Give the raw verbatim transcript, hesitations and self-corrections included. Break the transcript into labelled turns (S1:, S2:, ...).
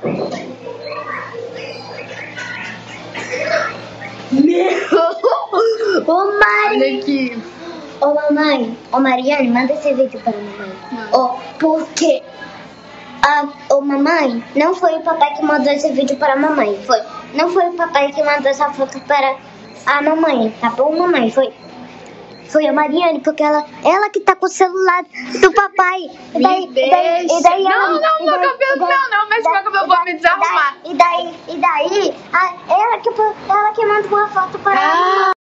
S1: Meu! Ô, Mari!
S2: Olha aqui.
S1: Ô, mamãe. Ô, Mariane, manda esse vídeo para a mamãe. Ô, porque... Ah, ô, mamãe, não foi o papai que mandou esse vídeo para a mamãe. Foi. Não foi o papai que mandou essa foto para a mamãe. Tá bom, mamãe? Foi... Foi a Mariane, porque ela, ela que tá com o celular do papai. E daí,
S2: Me
S1: e daí,
S2: deixa.
S1: e daí
S2: Não,
S1: ela,
S2: não,
S1: e
S2: meu
S1: daí,
S2: cabelo
S1: e daí,
S2: não, não, mexe
S1: e
S2: com meu cabelo, vou me desarrumar.
S1: E daí, e daí, e daí a, ela, que, ela que mandou a foto para
S2: Ah.
S1: a mamãe.